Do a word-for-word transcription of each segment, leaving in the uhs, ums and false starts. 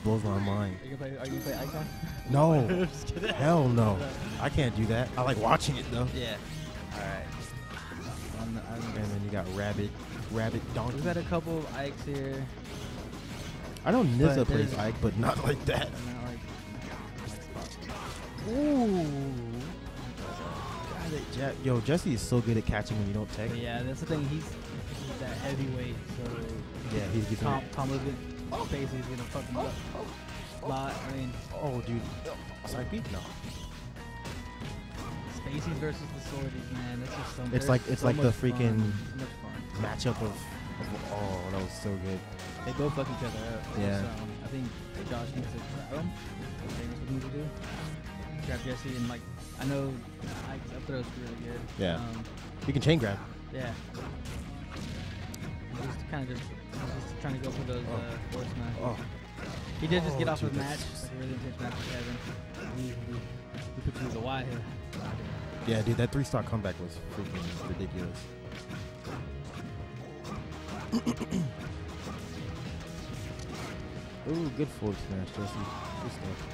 blows my mind. Are you gonna play, are you gonna play Icon? No. Just kidding. Hell no. I can't do that. I like watching it though. Yeah. All right. I'm, I'm, And then you got Rabbit, Rabbit Donkey. we've got a couple of Ikes here. I know Nizza but plays there's- Ike, but not like that. I'm not like. Ooh. God, it- Je- Yo, Jesse is so good at catching when you don't tech. But yeah, that's the thing. He's, he's that heavyweight, so Yeah, he's getting Tom, it. Tom Livitt basically is gonna fuck him up. Lot. I mean, Oh, dude. Side beat? No. Spacies versus the Swordies, man. That's just so. It's there's like it's so like the much freaking fun, so much fun. matchup of, of. Oh, that was so good. They both fuck each other up. It's Yeah. just, um, I think Josh needs to grab him. That's what James needs to do. Grab Jesse and like I know Ike's up throw's really good. Yeah. Um, You can chain grab. yeah. He's kind of just, he's just trying to go for those Oh. uh, force smash. Oh. He did just get Oh, off dude, a match, that's- like a really intense match with Kevin. We, we, we put you with a Y here. Yeah, dude, that three-star comeback was freaking ridiculous. Ooh, good forward smash, Jesse. Good stuff.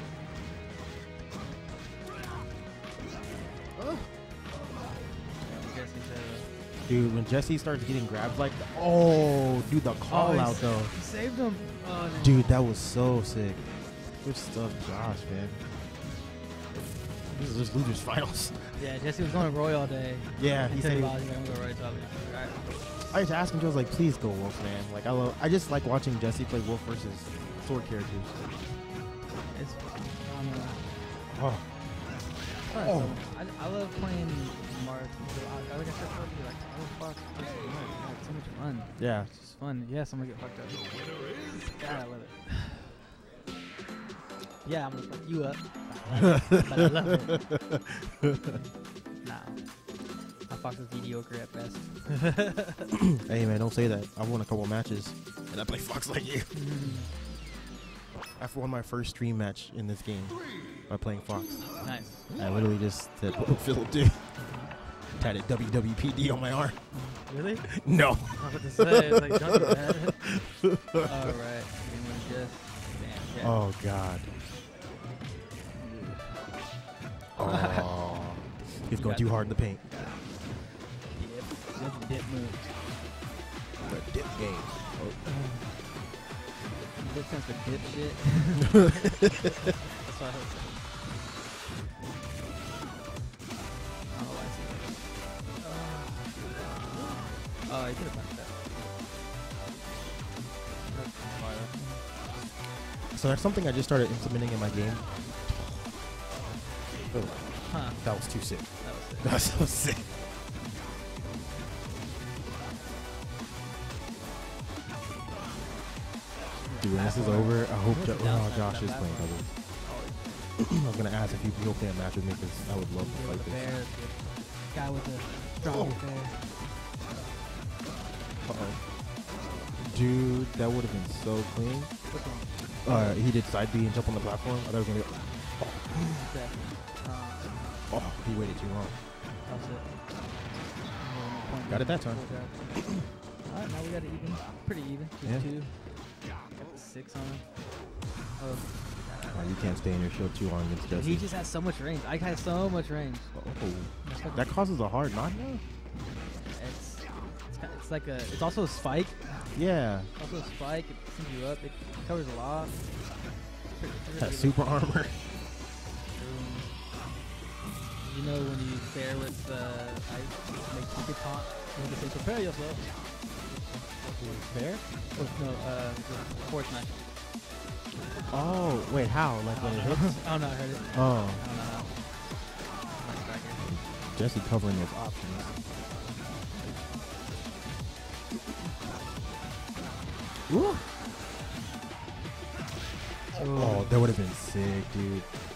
Jesse's, uh, Dude, when Jesse starts getting grabs like that, oh, dude, the call oh, out he's- though. He saved him. Oh, no. Dude, that was so sick. Good stuff, Josh, man. This is just losers finals. Yeah, Jesse was going Roy all day. Yeah, he He said said he, I'm going to go Roy, so I'll be all right. I just asked him, I was like, please go Wolf, man. Like, I love, I just like watching Jesse play Wolf versus sword characters. It's fun. Uh, Oh, fun. Oh. So I, I love playing Marth. I, I like I said earlier, like, oh fuck, this is fun. God, it's so much fun. yeah. It's just fun. Yeah, someone get fucked up. God, I love it. Yeah, I'm gonna fuck you up. But I love it. Nah. I Fox is mediocre at best. Hey, man, don't say that. I won a couple matches, and I play Fox like you. I won my first stream match in this game by playing Fox. Nice. I literally just said, what Philip do? Tatted W W P D on my arm. Really? No. I was about to say, it's like, don't do that. Alright. Just, damn, yeah. Oh, God. Oh. He's You going got too it. hard in the paint. Dip. Good dip move. The dip game. Dip stands for dip shit. That's what I was saying. Oh, I see. Oh, oh I could have backed that. So that's something I just started implementing in my game. Oh, Huh. that was too sick. That was it. That was so sick. Dude, when this is over, I hope jo- Down oh, smash Josh that is back playing one. doubles. I was gonna ask if he hope they have match with me because I would love to Yeah, fight with the this. bear, the guy with the strong Oh. bear. Uh oh. Dude, that would have been so clean. Which one? Uh, he did side B and jump on the platform. I thought he was gonna go. Okay. Uh, Oh, he waited too long. that was it. Yeah, no point Got it there. that time. Alright, now we got it even. Pretty even. Two Yeah. two. Got the six on him. Oh, Oh, you can't stay in your shield too long against Jesse. he just has so much range. I has so much range. Oh, It's like, that causes a hard knockdown. it's, it's, ki- it's like a. It's also a spike. Yeah. Also a spike. It sends you up. It covers a lot. Pretty- pretty That good. super armor. Boom. You know when you fair with uh, ice, it makes you get caught. You have to say prepare yourself. Fair? Oh, no, uh, the force smash. Oh, wait, how? Like when it hits? Oh no, I heard it. Oh, I don't know how. Nice back here. Jesse covering his options. Woo! Oh, that would have been sick, dude.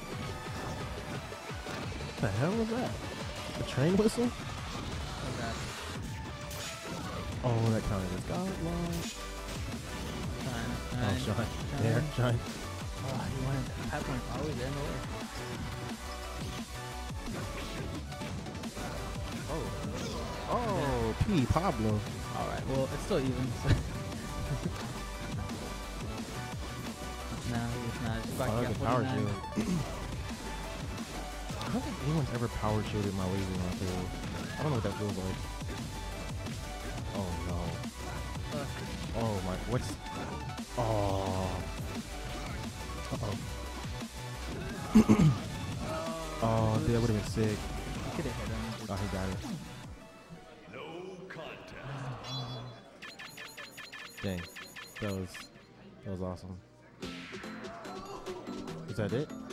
What the hell was that? A train whistle? Oh god. Oh, that counted as God launch. Shine, Oh, shine. shine. There, shine. Oh, he wanted that point. Oh, there, no way. Oh. Oh, P. Pablo. Alright, well, it's still even. So. Now he's Back Oh, got that's a power forty-nine. shield. I don't think anyone's ever power shielded my laser on field. I don't know what that feels like. Oh no. Uh, Oh my, what's... Oh. Uh-oh. Oh, dude, that would have been sick. you could have hit him. Oh, he got it. No contest. Dang. That was, that was awesome. Is that it?